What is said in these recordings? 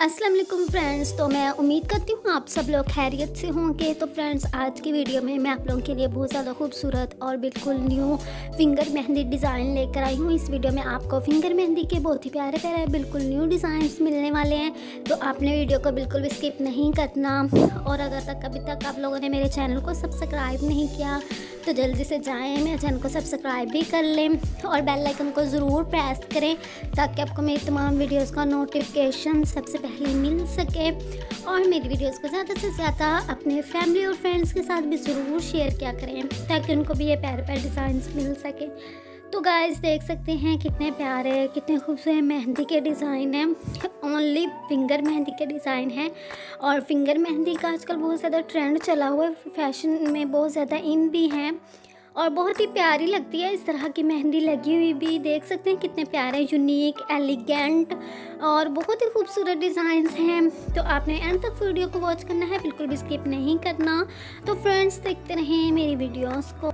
अस्सलाम वालेकुम फ्रेंड्स। तो मैं उम्मीद करती हूँ आप सब लोग खैरियत से होंगे। तो फ्रेंड्स, आज की वीडियो में मैं आप लोगों के लिए बहुत ज़्यादा खूबसूरत और बिल्कुल न्यू फिंगर मेहंदी डिज़ाइन लेकर आई हूँ। इस वीडियो में आपको फिंगर मेहंदी के बहुत ही प्यारे प्यारे बिल्कुल न्यू डिज़ाइंस मिलने वाले हैं। तो आपने वीडियो को बिल्कुल भी स्किप नहीं करना। और अगर अभी तक आप लोगों ने मेरे चैनल को सब्सक्राइब नहीं किया तो जल्दी से जाएँ, मेरे चैनल को सब्सक्राइब भी कर लें और बेल आइकन को ज़रूर प्रेस करें ताकि आपको मेरी तमाम वीडियोस का नोटिफिकेशन सबसे पहले मिल सके। और मेरी वीडियोस को ज़्यादा से ज़्यादा अपने फैमिली और फ्रेंड्स के साथ भी ज़रूर शेयर किया करें ताकि उनको भी ये प्यारे प्यारे डिज़ाइंस मिल सके। तो गाइस, देख सकते हैं कितने प्यारे कितने खूबसूरत मेहंदी के डिज़ाइन हैं। ओनली फिंगर मेहंदी के डिज़ाइन हैं और फिंगर मेहंदी का आजकल बहुत ज़्यादा ट्रेंड चला हुआ है, फैशन में बहुत ज़्यादा इन भी हैं और बहुत ही प्यारी लगती है इस तरह की मेहंदी लगी हुई भी। देख सकते हैं कितने प्यारे यूनिक एलिगेंट और बहुत ही खूबसूरत डिज़ाइंस हैं। तो आपने एंड तक वीडियो को वॉच करना है, बिल्कुल भी स्किप नहीं करना। तो फ्रेंड्स, देखते रहें मेरी वीडियोस को।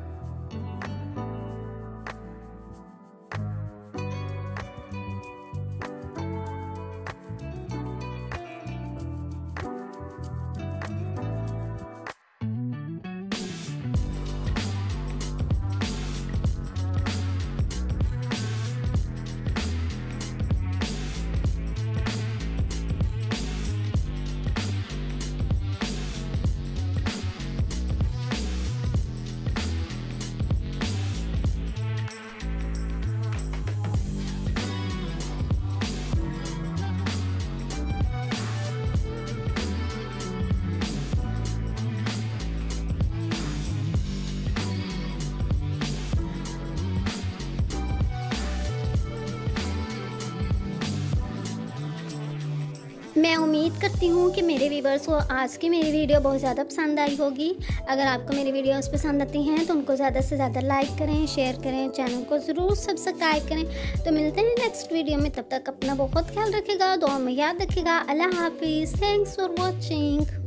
मैं उम्मीद करती हूँ कि मेरे व्यूवर्स को आज की मेरी वीडियो बहुत ज़्यादा पसंद आई होगी। अगर आपको मेरी वीडियोस पसंद आती हैं तो उनको ज़्यादा से ज़्यादा लाइक करें, शेयर करें, चैनल को ज़रूर सब्सक्राइब करें। तो मिलते हैं नेक्स्ट वीडियो में, तब तक अपना बहुत ख्याल रखेगा, दुआ में याद रखेगा। अल्लाह हाफिज़। Thanks for watching.